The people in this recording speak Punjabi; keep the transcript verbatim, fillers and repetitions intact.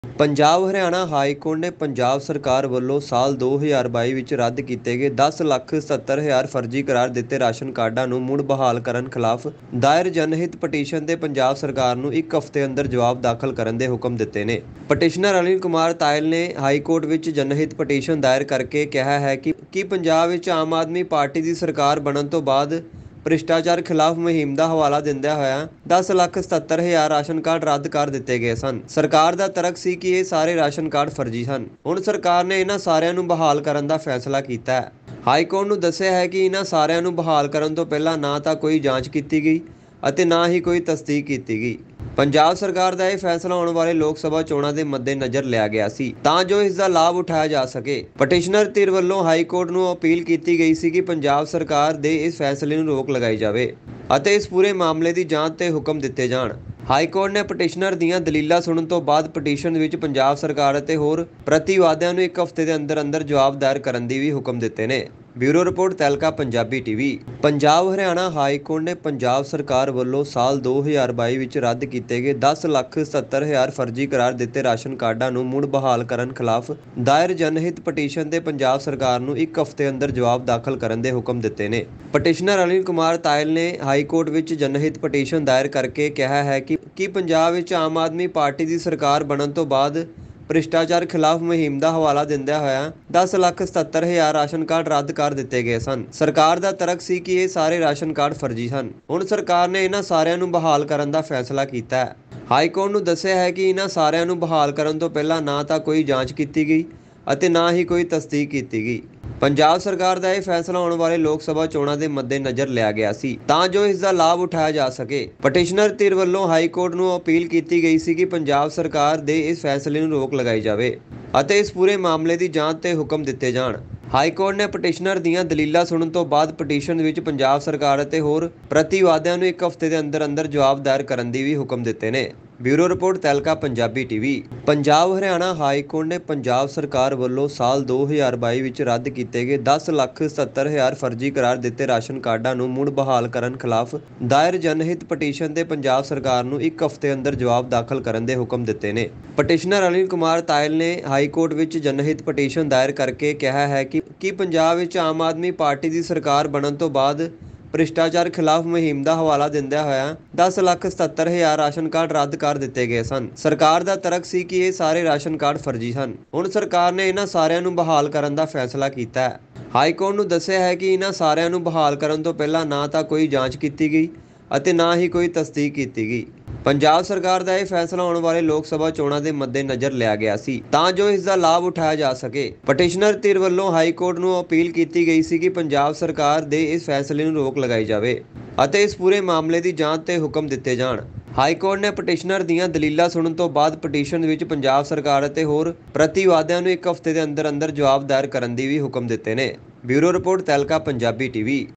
ਪੰਜਾਬ ਹਰਿਆਣਾ ਹਾਈ ਕੋਰਟ ਨੇ ਪੰਜਾਬ ਸਰਕਾਰ ਵੱਲੋਂ ਸਾਲ ਦੋ ਹਜ਼ਾਰ ਬਾਈ ਵਿੱਚ ਰੱਦ ਕੀਤੇ ਗਏ ਦਸ ਲੱਖ ਸੱਤਰ ਹਜ਼ਾਰ ਫਰਜ਼ੀ ਕਰਾਰ ਦਿੱਤੇ ਰਾਸ਼ਨ ਕਾਰਡਾਂ ਨੂੰ ਮੁੜ ਬਹਾਲ ਕਰਨ ਖਿਲਾਫ ਦਾਇਰ ਜਨਹਿਤ ਪਟੀਸ਼ਨ ਤੇ ਪੰਜਾਬ ਸਰਕਾਰ ਨੂੰ ਇੱਕ ਹਫ਼ਤੇ ਅੰਦਰ ਜਵਾਬ ਦਾਖਲ ਕਰਨ ਦੇ ਹੁਕਮ ਦਿੱਤੇ ਨੇ। ਪਟੀਸ਼ਨਰ ਅਨਿਲ ਕੁਮਾਰ ਤਾਇਲ ਨੇ ਹਾਈ ਕੋਰਟ ਵਿੱਚ ਜਨਹਿਤ ਪਟੀਸ਼ਨ ਦਾਇਰ ਕਰਕੇ ਕਿਹਾ ਹੈ ਕਿ ਕਿ ਪੰਜਾਬ ਵਿੱਚ ਆਮ ਆਦਮੀ ਪਾਰਟੀ ਦੀ ਸਰਕਾਰ ਬਣਨ ਤੋਂ ਬਾਅਦ ਭ੍ਰਿਸ਼ਟਾਚਾਰ ਖਿਲਾਫ ਮੁਹਿੰਮ ਦਾ ਹਵਾਲਾ ਦਿੰਦਿਆਂ ਹੋਇਆਂ ਦਸ ਲੱਖ ਸਤੱਤਰ ਹਜ਼ਾਰ ਰਾਸ਼ਨ ਕਾਰਡ ਰੱਦ ਕਰ ਦਿੱਤੇ ਗਏ ਸਨ। ਸਰਕਾਰ ਦਾ ਤਰਕ ਸੀ ਕਿ ਇਹ ਸਾਰੇ ਰਾਸ਼ਨ ਕਾਰਡ ਫਰਜ਼ੀ ਹਨ। ਹੁਣ ਸਰਕਾਰ ਨੇ ਇਹਨਾਂ ਸਾਰਿਆਂ ਨੂੰ ਬਹਾਲ ਕਰਨ ਦਾ ਫੈਸਲਾ ਕੀਤਾ ਹੈ। ਹਾਈ ਕੋਰਟ ਨੂੰ ਦੱਸਿਆ ਹੈ ਕਿ ਇਹਨਾਂ ਸਾਰਿਆਂ ਨੂੰ ਬਹਾਲ ਕਰਨ ਤੋਂ ਪਹਿਲਾਂ ਨਾ ਤਾਂ ਕੋਈ ਜਾਂਚ ਕੀਤੀ ਗਈ ਅਤੇ ਨਾ ਹੀ ਕੋਈ ਤਸਦੀਕ ਕੀਤੀ ਗਈ। ਪੰਜਾਬ ਸਰਕਾਰ ਦਾ ਇਹ ਫੈਸਲਾ ਆਉਣ ਵਾਲੇ ਲੋਕ ਸਭਾ ਚੋਣਾਂ ਦੇ ਮੱਦੇਨਜ਼ਰ ਲਿਆ ਗਿਆ ਸੀ ਤਾਂ ਜੋ ਇਸ ਦਾ ਲਾਭ ਉਠਾਇਆ ਜਾ ਸਕੇ। ਪਟੀਸ਼ਨਰ ਧਿਰ ਵੱਲੋਂ ਹਾਈ ਕੋਰਟ ਨੂੰ ਅਪੀਲ ਕੀਤੀ ਗਈ ਸੀ ਕਿ ਪੰਜਾਬ ਸਰਕਾਰ ਦੇ ਇਸ ਫੈਸਲੇ ਨੂੰ ਰੋਕ ਲਗਾਈ ਜਾਵੇ ਅਤੇ ਇਸ ਪੂਰੇ ਮਾਮਲੇ ਦੀ ਜਾਂਚ ਤੇ ਹੁਕਮ ਦਿੱਤੇ ਜਾਣ। ਹਾਈ ਕੋਰਟ ਨੇ ਪਟੀਸ਼ਨਰ ਦੀਆਂ ਦਲੀਲਾਂ ਸੁਣਨ ਤੋਂ ਬਾਅਦ ਪਟੀਸ਼ਨ ਵਿੱਚ ਪੰਜਾਬ ਸਰਕਾਰ ਅਤੇ ਹੋਰ ਪ੍ਰਤੀਵਾਦੀਆਂ ਨੂੰ ਇੱਕ ਹਫ਼ਤੇ ਦੇ ਅੰਦਰ ਅੰਦਰ ਜਵਾਬ ਦਾਇਰ ਕਰਨ ਦੀ ਵੀ ਹੁਕਮ ਦਿੱਤੇ ਨੇ। Bureau report Tehelka Punjabi TV. Punjab Haryana high court ਨੇ ਪੰਜਾਬ ਸਰਕਾਰ ਵੱਲੋਂ ਸਾਲ ਦੋ ਹਜ਼ਾਰ ਬਾਈ ਵਿੱਚ ਰੱਦ ਕੀਤੇ ਗਏ ਦਸ ਲੱਖ ਸੱਤਰ ਹਜ਼ਾਰ ਫਰਜ਼ੀ ਕਰਾਰ ਦਿੱਤੇ ਰਾਸ਼ਨ ਕਾਰਡਾਂ ਨੂੰ ਮੁੜ ਬਹਾਲ ਕਰਨ ਖਿਲਾਫ ਦਾਇਰ ਜਨਹਿਤ ਪਟੀਸ਼ਨ ਤੇ ਪੰਜਾਬ ਸਰਕਾਰ ਨੂੰ ਇੱਕ ਹਫ਼ਤੇ ਅੰਦਰ ਜਵਾਬ ਦਾਖਲ ਕਰਨ ਦੇ ਹੁਕਮ ਦਿੱਤੇ ਨੇ। ਪਟੀਸ਼ਨਰ ਅਨਿਲ ਕੁਮਾਰ ਤਾਇਲ ਨੇ ਹਾਈ ਕੋਰਟ ਵਿੱਚ ਜਨਹਿਤ ਪਟੀਸ਼ਨ ਦਾਇਰ ਕਰਕੇ ਕਿਹਾ ਹੈ ਕਿ ਕਿ ਪੰਜਾਬ ਵਿੱਚ ਆਮ ਆਦਮੀ ਪਾਰਟੀ ਦੀ ਸਰਕਾਰ ਬਣਨ ਤੋਂ ਬਾਅਦ ਭ੍ਰਿਸ਼ਟਾਚਾਰ ਖਿਲਾਫ ਮੁਹਿੰਮ ਦਾ ਹਵਾਲਾ ਦਿੰਦਿਆਂ ਹੋਇਆਂ ਦਸ ਲੱਖ ਸਤੱਤਰ ਹਜ਼ਾਰ ਰਾਸ਼ਨ ਕਾਰਡ ਰੱਦ ਕਰ ਦਿੱਤੇ ਗਏ ਸਨ। ਸਰਕਾਰ ਦਾ ਤਰਕ ਸੀ ਕਿ ਇਹ ਸਾਰੇ ਰਾਸ਼ਨ ਕਾਰਡ ਫਰਜ਼ੀ ਹਨ। ਹੁਣ ਸਰਕਾਰ ਨੇ ਇਹਨਾਂ ਸਾਰਿਆਂ ਨੂੰ ਬਹਾਲ ਕਰਨ ਦਾ ਫੈਸਲਾ ਕੀਤਾ ਹੈ। ਹਾਈ ਕੋਰਟ ਨੂੰ ਦੱਸਿਆ ਹੈ ਕਿ ਇਹਨਾਂ ਸਾਰਿਆਂ ਨੂੰ ਬਹਾਲ ਕਰਨ ਤੋਂ ਪਹਿਲਾਂ ਨਾ ਤਾਂ ਕੋਈ ਜਾਂਚ ਕੀਤੀ ਗਈ ਅਤੇ ਨਾ ਹੀ ਕੋਈ ਤਸਦੀਕ ਕੀਤੀ ਗਈ। ਪੰਜਾਬ ਸਰਕਾਰ ਦਾ ਇਹ ਫੈਸਲਾ ਆਉਣ ਵਾਲੇ ਲੋਕ ਸਭਾ ਚੋਣਾਂ ਦੇ ਮੱਦੇਨਜ਼ਰ ਲਿਆ ਗਿਆ ਸੀ ਤਾਂ ਜੋ ਇਸ ਦਾ ਲਾਭ ਉਠਾਇਆ ਜਾ ਸਕੇ। ਪਟੀਸ਼ਨਰ ਧਿਰ ਵੱਲੋਂ ਹਾਈ ਕੋਰਟ ਨੂੰ ਅਪੀਲ ਕੀਤੀ ਗਈ ਸੀ ਕਿ ਪੰਜਾਬ ਸਰਕਾਰ ਦੇ ਇਸ ਫੈਸਲੇ ਨੂੰ ਰੋਕ ਲਗਾਈ ਜਾਵੇ ਅਤੇ ਇਸ ਪੂਰੇ ਮਾਮਲੇ ਦੀ ਜਾਂਚ ਤੇ ਹੁਕਮ ਦਿੱਤੇ ਜਾਣ। ਹਾਈ ਕੋਰਟ ਨੇ ਪਟੀਸ਼ਨਰ ਦੀਆਂ ਦਲੀਲਾਂ ਸੁਣਨ ਤੋਂ ਬਾਅਦ ਪਟੀਸ਼ਨ ਵਿੱਚ ਪੰਜਾਬ ਸਰਕਾਰ ਅਤੇ ਹੋਰ ਪ੍ਰਤੀਵਾਦੀਆਂ ਨੂੰ ਇੱਕ ਹਫ਼ਤੇ ਦੇ ਅੰਦਰ ਅੰਦਰ ਜਵਾਬ ਦਾਇਰ ਕਰਨ ਦੀ ਵੀ ਹੁਕਮ ਦਿੱਤੇ ਨੇ। Bureau report Tehelka Punjabi TV. Punjab Haryana high court ਨੇ ਪੰਜਾਬ ਸਰਕਾਰ ਵੱਲੋਂ ਸਾਲ ਦੋ ਹਜ਼ਾਰ ਬਾਈ ਵਿੱਚ ਰੱਦ ਕੀਤੇ ਗਏ ਦਸ ਲੱਖ ਸੱਤਰ ਹਜ਼ਾਰ ਫਰਜ਼ੀ ਕਰਾਰ ਦਿੱਤੇ ਰਾਸ਼ਨ ਕਾਰਡਾਂ ਨੂੰ ਮੁੜ ਬਹਾਲ ਕਰਨ ਖਿਲਾਫ ਦਾਇਰ ਜਨਹਿਤ ਪਟੀਸ਼ਨ ਤੇ ਪੰਜਾਬ ਸਰਕਾਰ ਨੂੰ ਇੱਕ ਹਫ਼ਤੇ ਅੰਦਰ ਜਵਾਬ ਦਾਖਲ ਕਰਨ ਦੇ ਹੁਕਮ ਦਿੱਤੇ ਨੇ। ਪਟੀਸ਼ਨਰ ਅਨਿਲ ਕੁਮਾਰ ਤਾਇਲ ਨੇ ਹਾਈ ਕੋਰਟ ਵਿੱਚ ਜਨਹਿਤ ਪਟੀਸ਼ਨ ਦਾਇਰ ਕਰਕੇ ਕਿਹਾ ਹੈ ਕਿ ਕਿ ਪੰਜਾਬ ਵਿੱਚ ਆਮ ਆਦਮੀ ਪਾਰਟੀ ਦੀ ਸਰਕਾਰ ਬਣਨ ਤੋਂ ਬਾਅਦ ਭ੍ਰਿਸ਼ਟਾਚਾਰ ਖਿਲਾਫ ਮੁਹਿੰਮ ਦਾ ਹਵਾਲਾ ਦਿੰਦਿਆਂ ਹੋਇਆਂ ਦਸ ਲੱਖ ਸਤੱਤਰ ਹਜ਼ਾਰ ਰਾਸ਼ਨ ਕਾਰਡ ਰੱਦ ਕਰ ਦਿੱਤੇ ਗਏ ਸਨ। ਸਰਕਾਰ ਦਾ ਤਰਕ ਸੀ ਕਿ ਇਹ ਸਾਰੇ ਰਾਸ਼ਨ ਕਾਰਡ ਫਰਜ਼ੀ ਹਨ। ਹੁਣ ਸਰਕਾਰ ਨੇ ਇਹਨਾਂ ਸਾਰਿਆਂ ਨੂੰ ਬਹਾਲ ਕਰਨ ਦਾ ਫੈਸਲਾ ਕੀਤਾ ਹੈ। ਹਾਈ ਕੋਰਟ ਨੂੰ ਦੱਸਿਆ ਹੈ ਕਿ ਇਹਨਾਂ ਸਾਰਿਆਂ ਨੂੰ ਬਹਾਲ ਕਰਨ ਤੋਂ ਪਹਿਲਾਂ ਨਾ ਤਾਂ ਕੋਈ ਜਾਂਚ ਕੀਤੀ ਗਈ ਅਤੇ ਨਾ ਹੀ ਕੋਈ ਤਸਦੀਕ ਕੀਤੀ ਗਈ। ਪੰਜਾਬ ਸਰਕਾਰ ਦਾ ਇਹ ਫੈਸਲਾ ਆਉਣ ਵਾਲੇ ਲੋਕ ਸਭਾ ਚੋਣਾਂ ਦੇ ਮੱਦੇਨਜ਼ਰ ਲਿਆ ਗਿਆ ਸੀ ਤਾਂ ਜੋ ਇਸ ਦਾ ਲਾਭ ਉਠਾਇਆ ਜਾ ਸਕੇ। ਪਟੀਸ਼ਨਰ ਧਿਰ ਵੱਲੋਂ ਹਾਈ ਕੋਰਟ ਨੂੰ ਅਪੀਲ ਕੀਤੀ ਗਈ ਸੀ ਕਿ ਪੰਜਾਬ ਸਰਕਾਰ ਦੇ ਇਸ ਫੈਸਲੇ ਨੂੰ ਰੋਕ ਲਗਾਈ ਜਾਵੇ ਅਤੇ ਇਸ ਪੂਰੇ ਮਾਮਲੇ ਦੀ ਜਾਂਚ ਤੇ ਹੁਕਮ ਦਿੱਤੇ ਜਾਣ। ਹਾਈ ਕੋਰਟ ਨੇ ਪਟੀਸ਼ਨਰ ਦੀਆਂ ਦਲੀਲਾਂ ਸੁਣਨ ਤੋਂ ਬਾਅਦ ਪਟੀਸ਼ਨ ਵਿੱਚ ਪੰਜਾਬ ਸਰਕਾਰ ਅਤੇ ਹੋਰ ਪ੍ਰਤੀਵਾਦੀਆਂ ਨੂੰ ਇੱਕ ਹਫ਼ਤੇ ਦੇ ਅੰਦਰ ਅੰਦਰ ਜਵਾਬ ਦਾਇਰ ਕਰਨ ਦੀ ਵੀ ਹੁਕਮ ਦਿੱਤੇ ਨੇ। Bureau report Tehelka Punjabi TV.